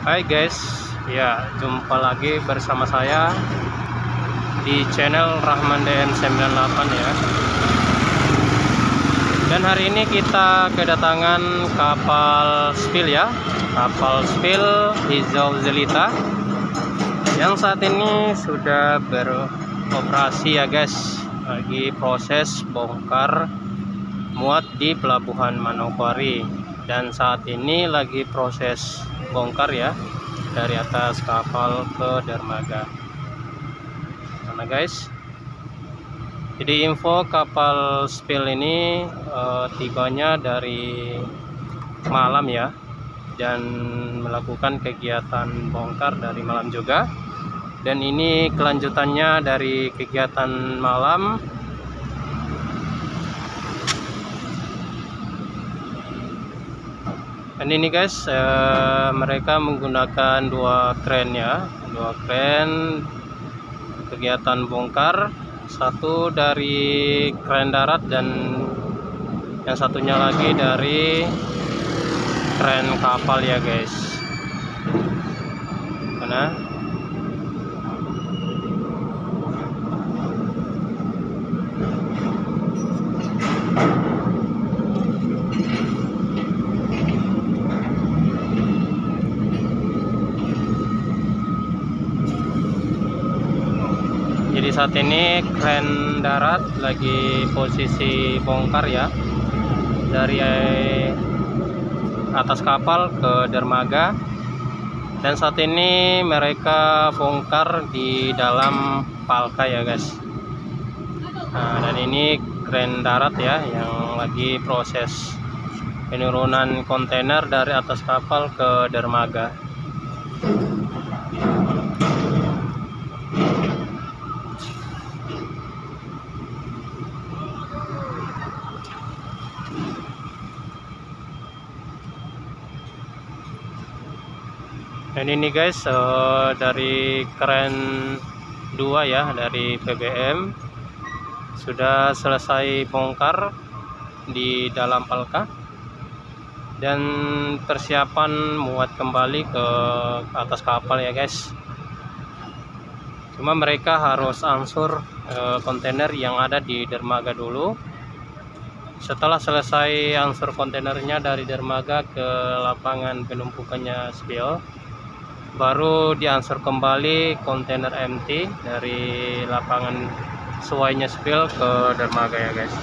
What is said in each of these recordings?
Hai guys, ya jumpa lagi bersama saya di channel Rahman DM98 ya. Dan hari ini kita kedatangan kapal spill ya, kapal spill hijau zelita yang saat ini sudah beroperasi ya guys, lagi proses bongkar muat di pelabuhan Manokwari. Dan saat ini lagi proses bongkar ya dari atas kapal ke dermaga mana guys. Jadi info kapal spill ini tibanya dari malam ya, dan melakukan kegiatan bongkar dari malam juga. Dan ini kelanjutannya dari kegiatan malam. Dan ini guys, mereka menggunakan dua kren ya, dua kren kegiatan bongkar, satu dari kren darat dan yang satunya lagi dari kren kapal ya guys. Mana? Jadi saat ini kren darat lagi posisi bongkar ya dari atas kapal ke dermaga, dan saat ini mereka bongkar di dalam palka ya guys. Nah, dan ini kren darat ya yang lagi proses penurunan kontainer dari atas kapal ke dermaga. Dan ini guys, dari kren 2 ya, dari PBM sudah selesai bongkar di dalam palka dan persiapan muat kembali ke atas kapal ya guys. Cuma mereka harus angsur kontainer yang ada di dermaga dulu. Setelah selesai angsur kontainernya dari dermaga ke lapangan penumpukannya spill, baru diansur kembali kontainer MT dari lapangan suainya spill ke dermaga ya guys.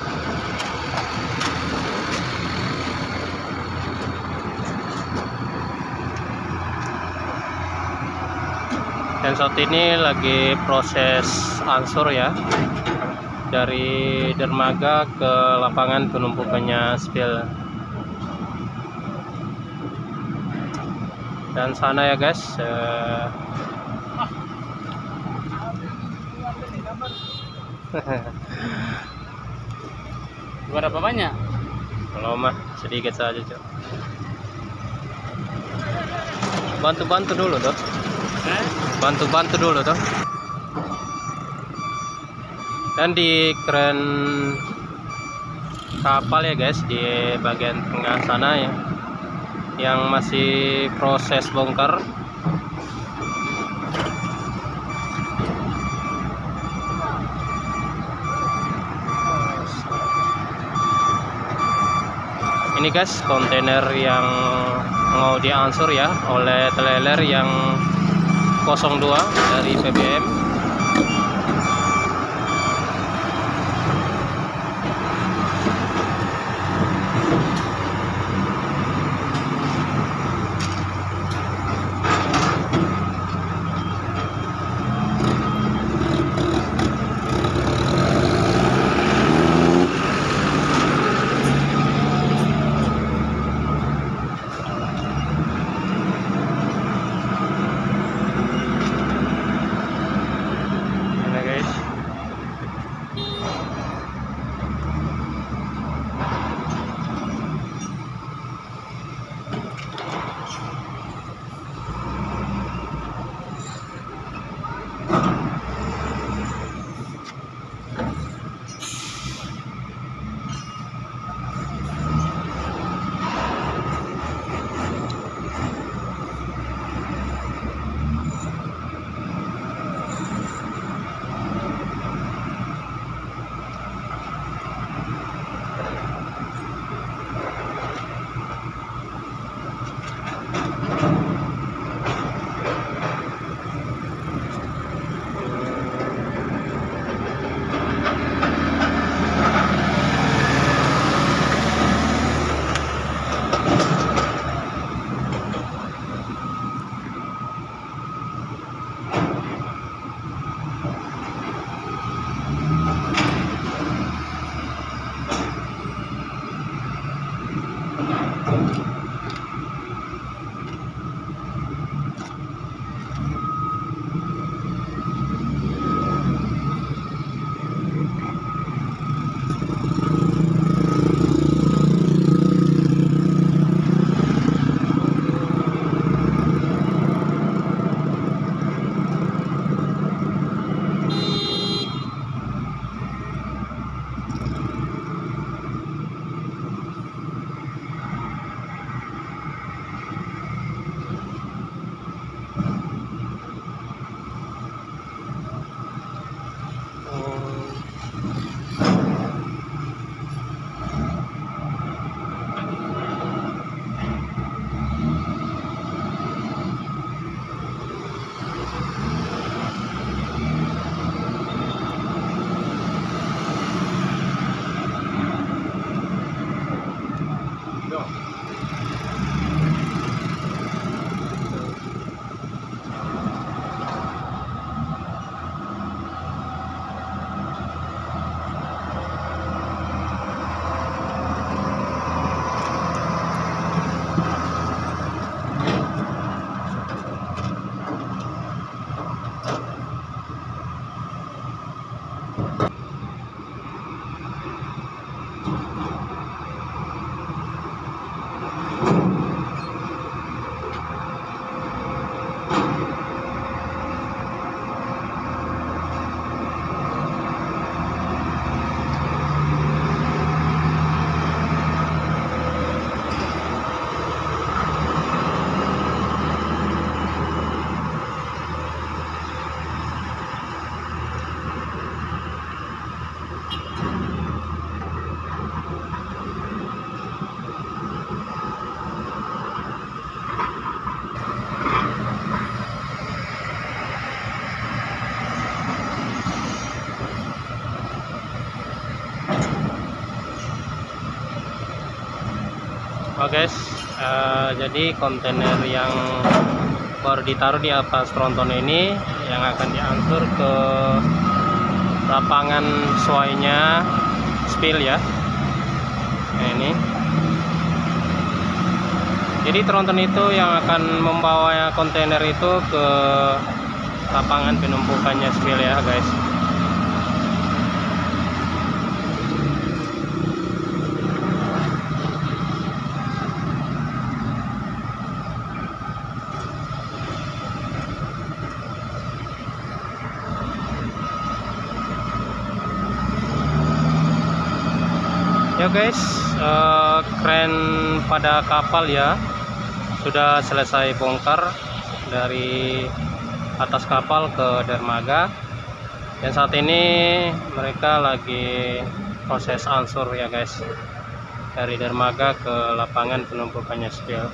Dan saat ini lagi proses ansur ya dari dermaga ke lapangan penumpukannya spill. Dan sana ya guys, berapa banyak? kalau mah sedikit saja cok. Bantu-bantu dulu tuh, bantu-bantu dulu tuh. Dan di kren kapal ya guys, di bagian tengah sana ya, yang masih proses bongkar. Ini guys, kontainer yang mau diansur ya oleh teleler yang 02 dari PBM. Guys, jadi kontainer yang baru ditaruh di atas tronton ini yang akan diangsur ke lapangan sesuainya spill ya. Nah, ini jadi tronton itu yang akan membawa kontainer itu ke lapangan penumpukannya spill ya guys. Ya guys, kren pada kapal ya sudah selesai bongkar dari atas kapal ke dermaga, dan saat ini mereka lagi proses ansur ya guys, dari dermaga ke lapangan penumpukannya spill.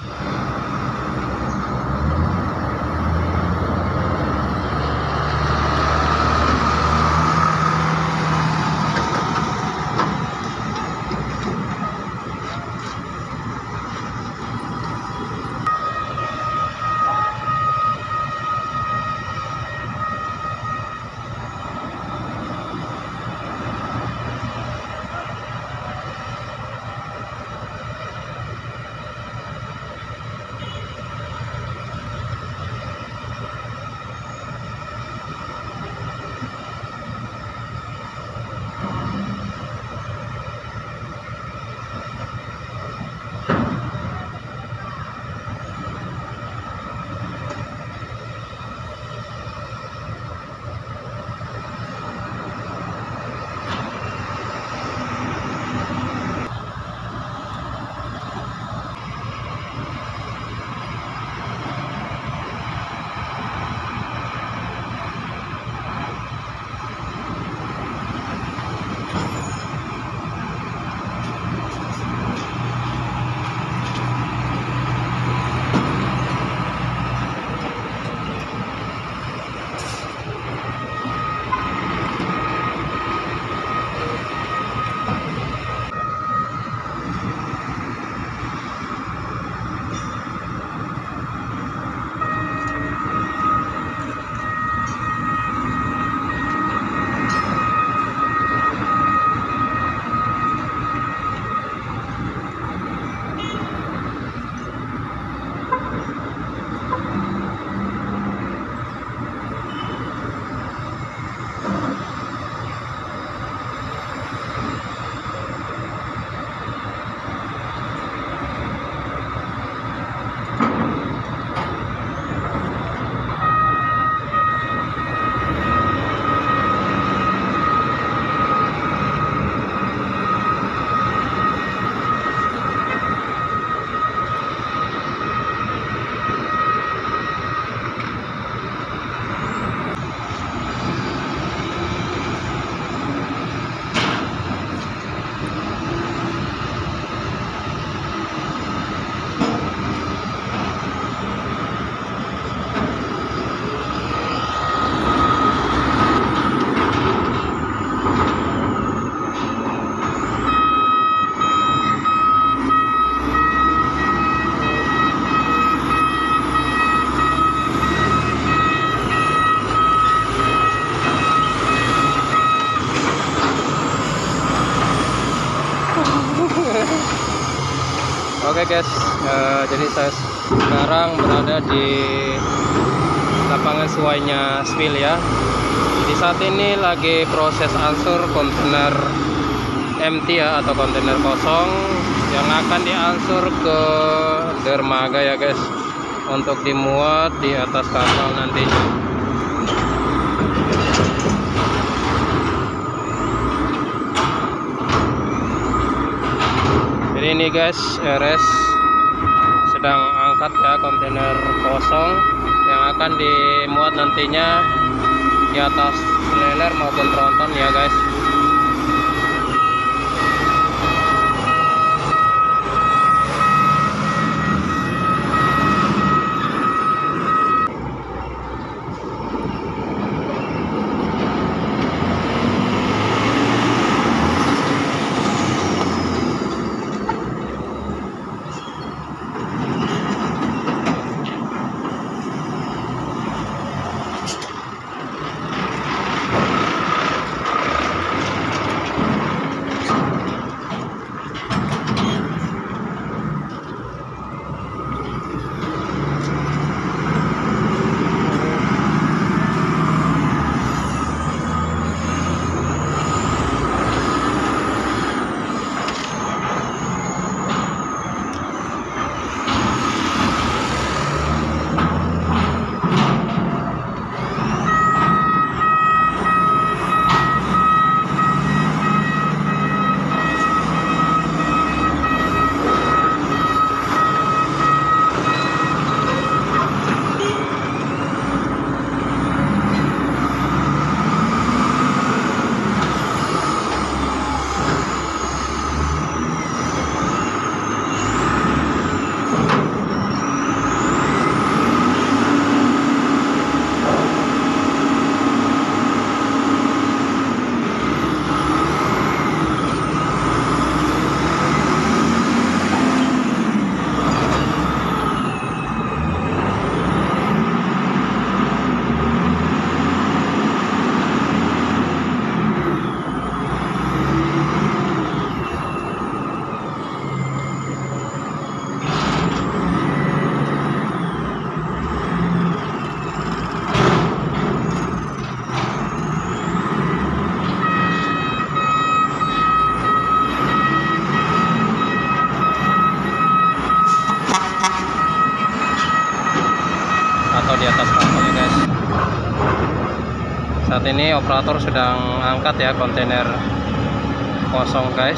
Oke guys, jadi saya sekarang berada di lapangan sesuainya spill ya. Di saat ini lagi proses ansur kontainer empty ya, atau kontainer kosong yang akan diansur ke dermaga ya guys, untuk dimuat di atas kapal nantinya. Jadi ini guys, RS sedang angkat ya kontainer kosong yang akan dimuat nantinya di atas trailer maupun tronton ya guys. Saat ini operator sedang angkat ya kontainer kosong guys.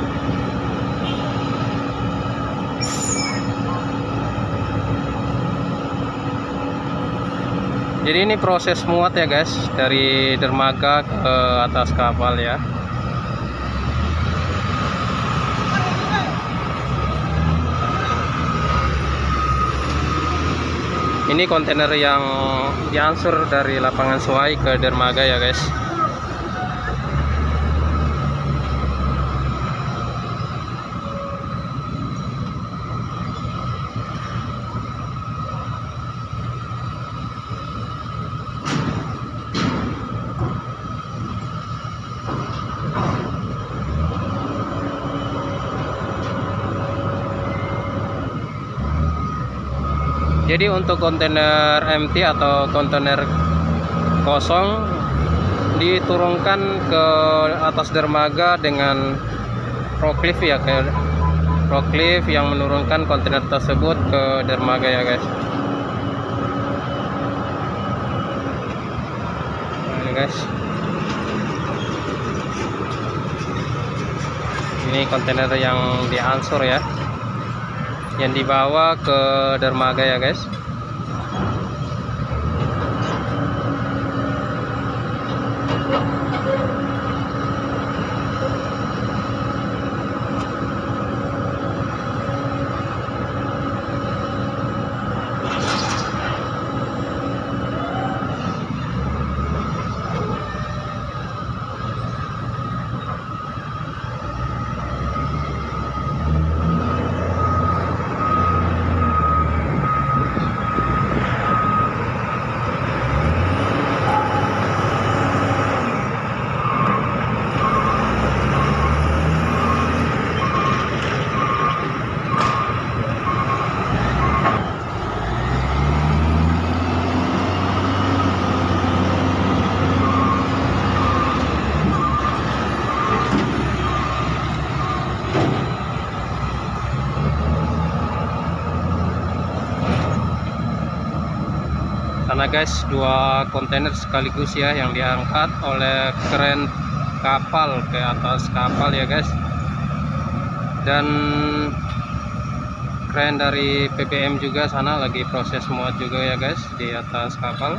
Jadi ini proses muat ya guys, dari dermaga ke atas kapal ya. Ini kontainer yang diangsur dari lapangan Suai ke dermaga ya guys. Jadi untuk kontainer empty atau kontainer kosong diturunkan ke atas dermaga dengan forklift ya, kayak forklift yang menurunkan kontainer tersebut ke dermaga ya guys. Nah, ini guys, ini kontainer yang diangsur ya, yang dibawa ke dermaga ya guys. Karena guys, dua kontainer sekaligus ya yang diangkat oleh kren kapal ke atas kapal ya guys. Dan kren dari PPM juga sana lagi proses muat juga ya guys di atas kapal.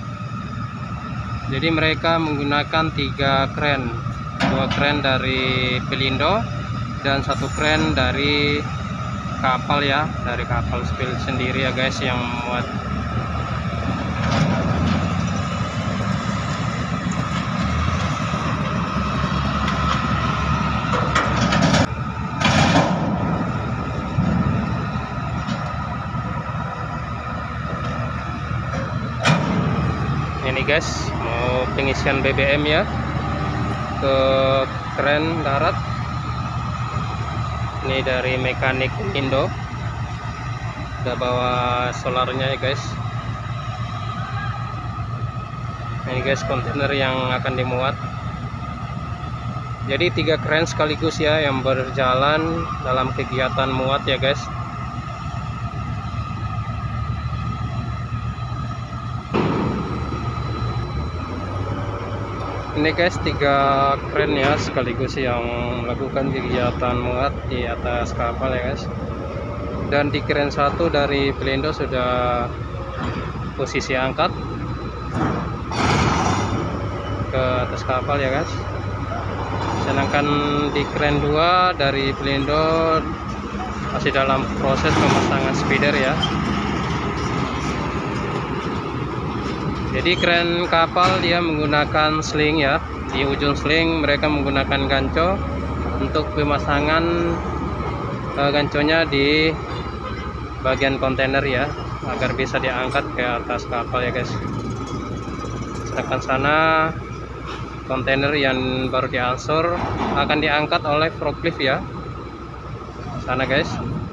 Jadi mereka menggunakan 3 kren, 2 kren dari Pelindo dan 1 kren dari kapal ya, dari kapal spill sendiri ya guys yang muat. Ini guys, mau pengisian BBM ya ke kren darat. Ini dari mekanik Indo, udah bawa solarnya ya guys. Ini guys kontainer yang akan dimuat. Jadi 3 kren sekaligus ya yang berjalan dalam kegiatan muat ya guys. Ini guys 3 kren ya sekaligus yang melakukan kegiatan muat di atas kapal ya guys. Dan di kren 1 dari Pelindo sudah posisi angkat ke atas kapal ya guys. Sedangkan di kren 2 dari Pelindo masih dalam proses pemasangan speeder ya. Jadi kren kapal dia menggunakan sling ya. Di ujung sling mereka menggunakan ganco untuk pemasangan ganconya di bagian kontainer ya, agar bisa diangkat ke atas kapal ya guys. Sedangkan sana kontainer yang baru diangsur akan diangkat oleh forklift ya. Sana guys,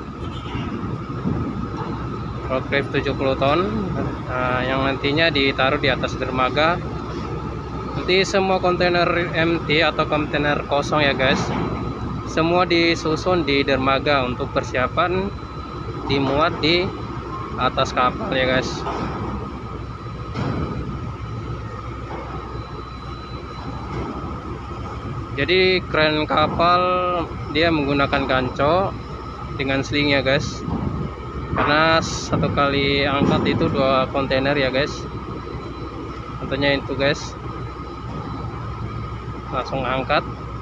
forklift 70 ton yang nantinya ditaruh di atas dermaga. Nanti semua kontainer empty atau kontainer kosong ya guys, semua disusun di dermaga untuk persiapan dimuat di atas kapal ya guys. Jadi kren kapal dia menggunakan ganco dengan sling ya guys, karena satu kali angkat itu 2 kontainer ya guys. Contohnya itu guys, langsung angkat.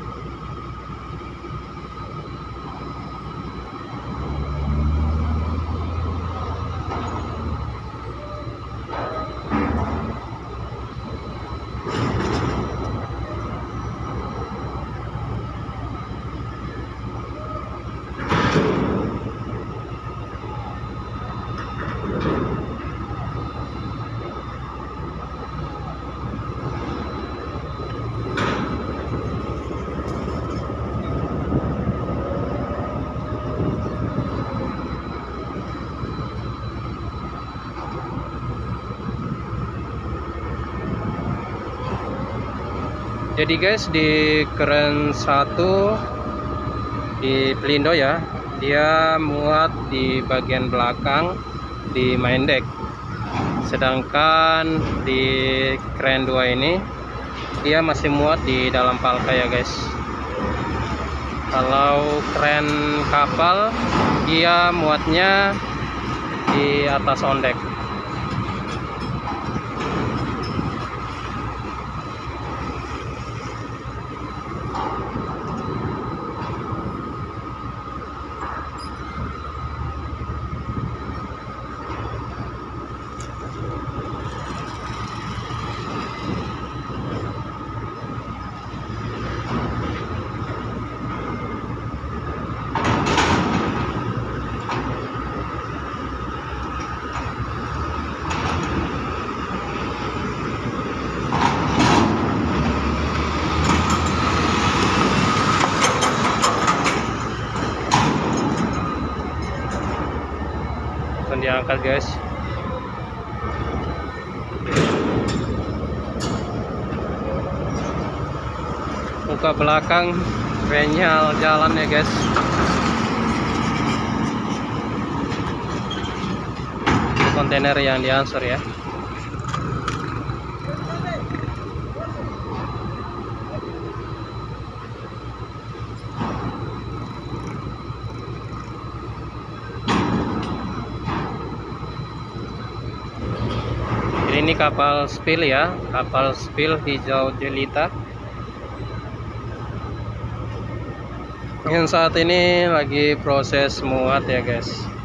Jadi guys, di kren 1 di Pelindo ya, dia muat di bagian belakang di main deck. Sedangkan di kren 2 ini dia masih muat di dalam palka ya guys. Kalau kren kapal dia muatnya di atas on deck. Diangkat guys. Muka belakang krennya jalan ya guys. Kontainer yang diansur ya. Ini kapal spill ya, kapal spill hijau jelita yang saat ini lagi proses muat ya guys.